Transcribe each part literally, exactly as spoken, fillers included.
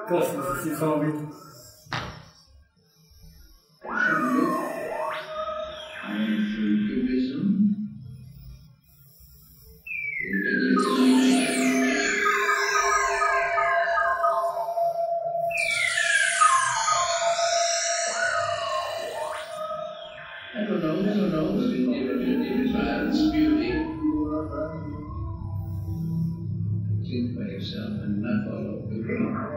Cosmos, si zombie. I don't know, I don't know, it's violence, beauty. Think by yourself and not follow the rule.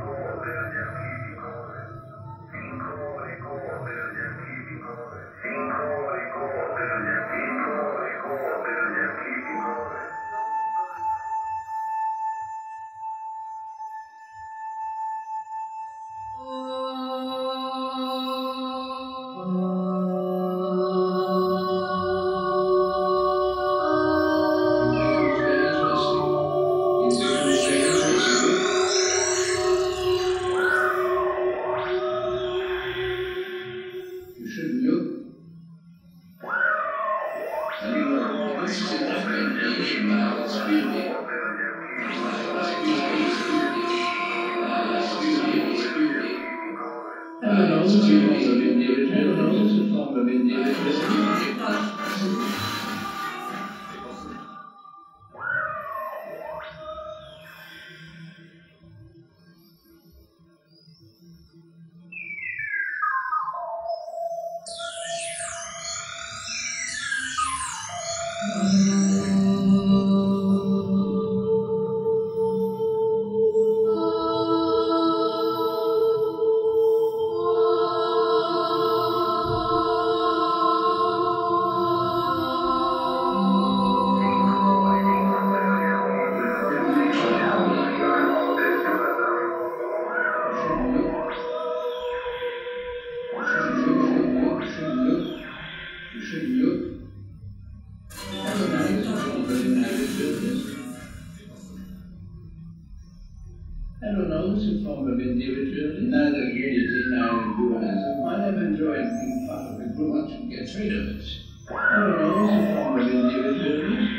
I don't know, it's a form of individualism, neither unity nor dualism. I never enjoyed being part of a group once you get rid of it. I don't know, it's a form of individualism.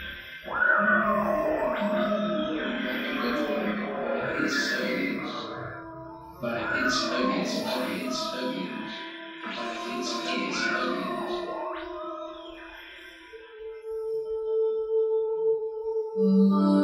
It's abuse. But it's abuse, abuse, abuse. But it's abuse, abuse.